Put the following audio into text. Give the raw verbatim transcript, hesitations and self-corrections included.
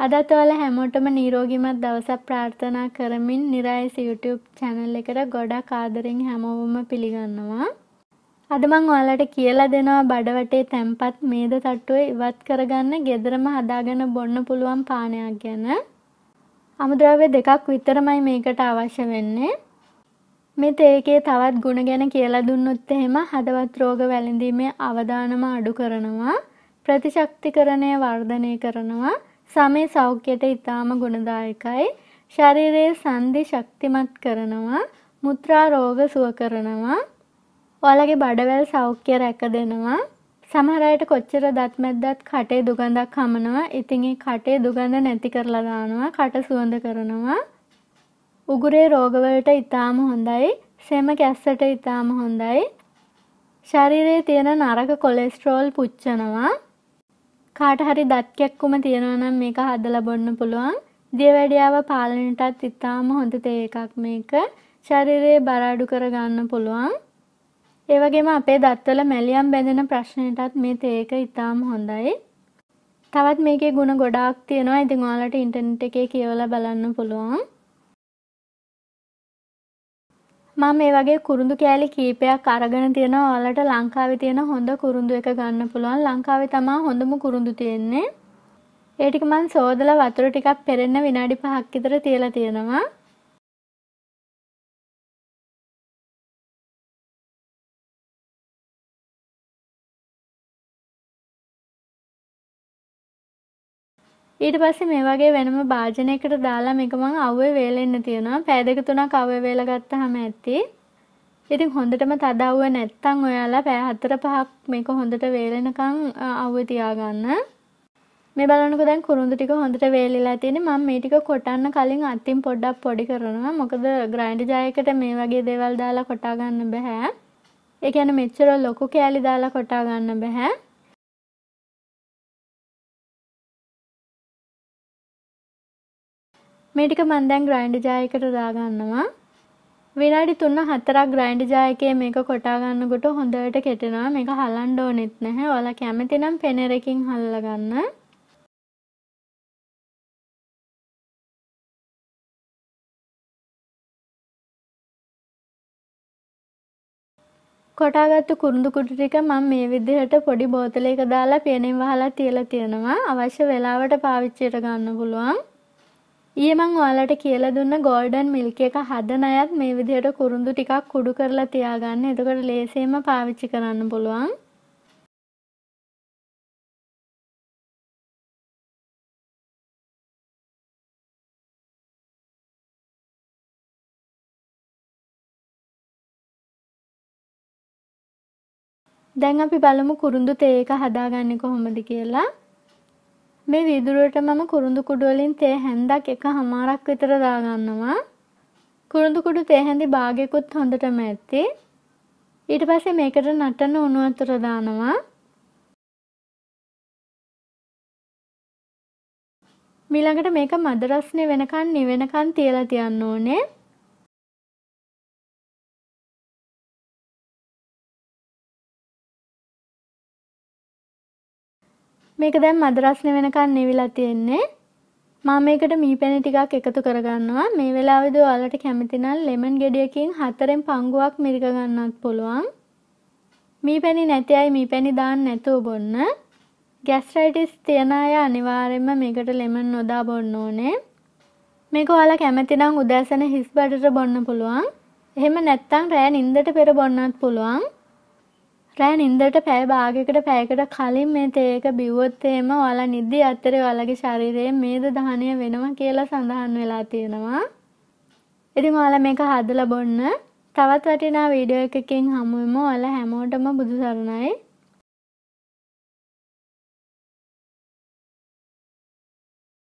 අදත් ඔයාලා හැමෝටම නිරෝගීමත් දවසක් ප්‍රාර්ථනා කරමින් නිරායස YouTube channel එකට ගොඩක් ආදරෙන් හැමෝම පිළිගන්නවා. අද මම ඔයාලට කියලා දෙනවා බඩවටේ තැම්පත් මේද තට්ටුවේ ඉවත් කරගන්න ගෙදරම හදාගෙන බොන්න පුළුවන් පානයක් ගැන. අමුද්‍රව්‍ය දෙකක් විතරමයි මේකට අවශ්‍ය වෙන්නේ. මේ තේකේ තවත් ගුණ ගැන කියලා දුන්නොත් එහෙම හදවත් රෝග වැළඳීමේ අවදානම අඩු කරනවා, ප්‍රතිශක්තිකරණය වර්ධනය කරනවා, සමේ සෞඛ්‍යයට ඉතාම ගුණදායකයි, ශරීරයේ සන්ධි ශක්තිමත් කරනවා, මුත්‍රා රෝග සුව කරනවා, ඔයාලගේ බඩවැල් සෞඛ්‍ය රැක දෙනවා. සමහර අයට කොච්චර දත් මැද්දත් කටේ දුගඳක් හමනවා. ඉතින් ඒ කටේ දුගඳ නැති කරලා දානවා, කට සුවඳ කරනවා. උගුරේ රෝගවලට ඉතාම හොඳයි, සෙම කැස්සට ඉතාම හොඳයි. ශරීරයේ තියෙන නරක කොලෙස්ටරෝල් පුච්චනවා. කාට හරි දත් කැක්කුම තියෙනවා නම් මේක හදලා බොන්න පුළුවන්. දියවැඩියාව පාලනයටත් ඉතාම හොඳ තේ එකක් මේක. ශරීරයේ බර අඩු කර ගන්න පුළුවන්. ඒ වගේම අපේ දත්වල මැලියම් බැඳෙන ප්‍රශ්නයටත් මේ තේ එක ඉතාම හොඳයි. තවත් මේකේ ගුණ ගොඩාක් තියෙනවා. ඉතින් ඔයාලට ඉන්ටර්නෙට් එකේ කියවලා බලන්න පුළුවන්. මම මේ වගේ කුරුඳු කෑලි කීපයක් අරගෙන තියෙනවා. ඔයාලට ලංකාවේ තියෙන හොඳ කුරුඳු එක ගන්න පුළුවන්. ලංකාවේ තමයි හොඳම කුරුඳු තියෙන්නේ. ඒ ටික මම සෝදලා වතුර ටිකක් පෙරෙන්න විනාඩි පහක් විතර තියලා තියෙනවා. ඊට පස්සේ මේ වගේ වෙනම භාජනයකට දාලා මේක මම අවුවේ වේලෙන්න තියෙනවා. පැය දෙක තුනක් අවුවේ වේලා ගත්තාම ඇති. ඉතින් හොඳටම තද අවුව නැත්තම් ඔයාලා පැය හතර පහක් මේක හොඳට වේලෙනකන් අවුවේ තියාගන්න. මේ බලන්නකෝ දැන් කුරුඳු ටික හොඳට වේලිලා තියෙන්නේ. මම මේ ටික කොටන්න කලින් අතින් පොඩ්ඩක් පොඩි කරනවා. මොකද ග්‍රයින්ඩර් ජායකට මේ වගේ දේවල් දාලා කොටා ගන්න බෑ. ඒ කියන්නේ මෙච්චර ලොකු කෑලි දාලා කොටා ගන්න බෑ. මේ ටික මම දැන් ග්‍රයින්ඩර් ජායකට දාගන්නවා. විනාඩි තුන හතරක් ග්‍රයින්ඩර් ජායකේ මේක කොටා ගන්නකොට හොඳට කෙටෙනවා. මේක හලන්න ඕනෙත් නැහැ. ඔයාලා කැමති නම් පෙනරකින් හල්ලා ගන්න. කොටාගත්තු කුරුඳු කුඩු ටික මම මේ විදිහට පොඩි බෝතලයක දාලා පියනෙන් වහලා තියලා තියෙනවා. අවශ්‍ය වෙලාවට පාවිච්චියට ගන්න පුළුවන්. ඊයේ මම ඔයාලට කියලා දුන්න ගෝල්ඩන් මිල්ක් එක හදන අයත් මේ විදිහට කුරුඳු ටිකක් කුඩු කරලා තියාගන්න. එතකොට ලේසියෙන්ම පාවිච්චි කරන්න පුළුවන්. දැන් අපි බලමු කුරුඳු තේ එක හදාගන්නේ කොහොමද කියලා. මේ වීදුරුවට මම කුරුඳු කුඩු වලින් තේ හැන්දක් එකමාරක් විතර දාගන්නවා. කුරුඳු කුඩු තේ හැඳි භාගයකුත් හොඳටම ඇති. ඊට පස්සේ මේකට නටන උණු වතුර දානවා. ඊළඟට මේක මද රස්නේ වෙනකන් නිවෙනකන් තියලා තියන්න ඕනේ. මේක දැන් මද රස්නේ වෙනකන් නිවිලා තියෙන්නේ. මම මේකට මීපැණි ටිකක් එකතු කරගන්නවා. මේ වෙලාවේදී ඔයාලට කැමති නම් ලෙමන් ගෙඩියකින් හතරෙන් පංගුවක් මිරික ගන්නත් පුළුවන්. මීපැණි නැති අය මීපැණි දාන්න නැතුව බොන්න. ગેස්ට්‍රයිටිස් තියන අය අනිවාර්යයෙන්ම මේකට ලෙමන් නොදා බොන්න ඕනේ. මේක ඔයාලා කැමති නම් උදෑසන හිස් බඩට බොන්න පුළුවන්. එහෙම නැත්නම් රෑ නිින්දට පෙර බොන්නත් පුළුවන්. රෑ නිින්දට පැය භාගයකට පැයකට කලින් මේ තේ එක බිව්වොත් එහෙම ඔයාලා නිදි අතරේ ඔයාලගේ ශරීරයේ මේද දහනය වෙනවා කියලා සඳහන් වෙලා තියෙනවා. ඉතින් ඔයාලා මේක හදලා බොන්න. තවත් වටිනා වීඩියෝ එකකින් හමු වෙමු. ඔයාලා හැමෝටම බුදු සරණයි.